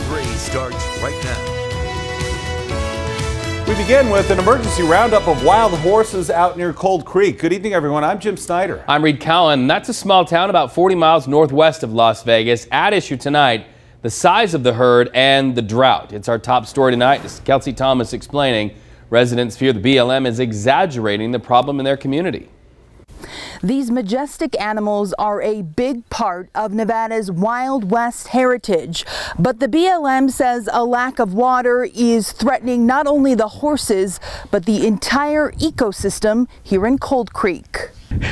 3 starts right now. We begin with an emergency roundup of wild horses out near Cold Creek. Good evening, everyone. I'm Jim Snyder. I'm Reed Cowan. That's a small town about 40 miles northwest of Las Vegas. At issue tonight, the size of the herd and the drought. It's our top story tonight. This is Kelsey Thomas explaining. Residents fear the BLM is exaggerating the problem in their community. These majestic animals are a big part of Nevada's Wild West heritage, but the BLM says a lack of water is threatening not only the horses, but the entire ecosystem here in Cold Creek.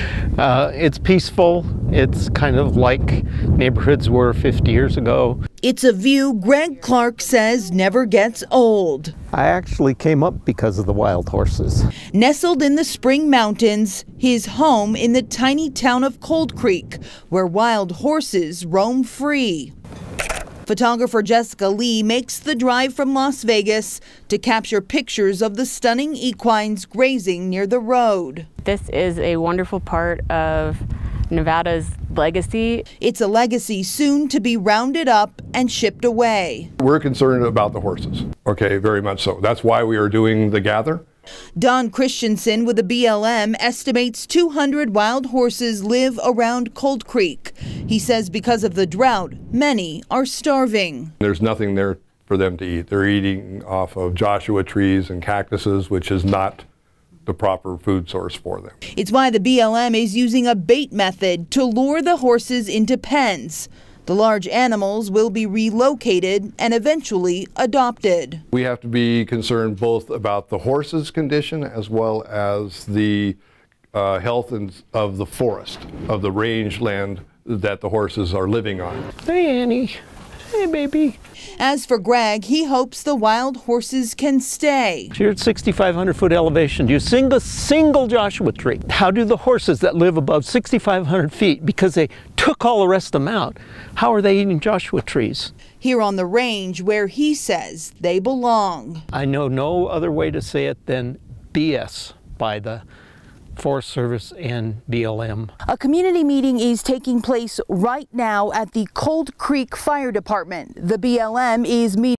It's peaceful. It's kind of like neighborhoods were 50 years ago. It's a view Greg Clark says never gets old. I actually came up because of the wild horses. Nestled in the Spring Mountains, his home in the tiny town of Cold Creek, where wild horses roam free. Photographer Jessica Lee makes the drive from Las Vegas to capture pictures of the stunning equines grazing near the road. This is a wonderful part of Nevada's legacy. It's a legacy soon to be rounded up and shipped away. We're concerned about the horses, okay, very much so. That's why we are doing the gather. Don Christensen with the BLM estimates 200 wild horses live around Cold Creek. He says because of the drought, many are starving. There's nothing there for them to eat. They're eating off of Joshua trees and cactuses, which is not the proper food source for them. It's why the BLM is using a bait method to lure the horses into pens. The large animals will be relocated and eventually adopted. We have to be concerned both about the horses' condition as well as the health of the forest, of the rangeland that the horses are living on. Hey, Annie. Hey, baby. As for Greg, he hopes the wild horses can stay. You're at 6,500 foot elevation. Do you sing a single Joshua tree? How do the horses that live above 6,500 feet, because they took all the rest of them out, how are they eating Joshua trees? Here on the range where he says they belong. I know no other way to say it than BS by the Forest Service and BLM. A community meeting is taking place right now at the Cold Creek Fire Department. The BLM is meeting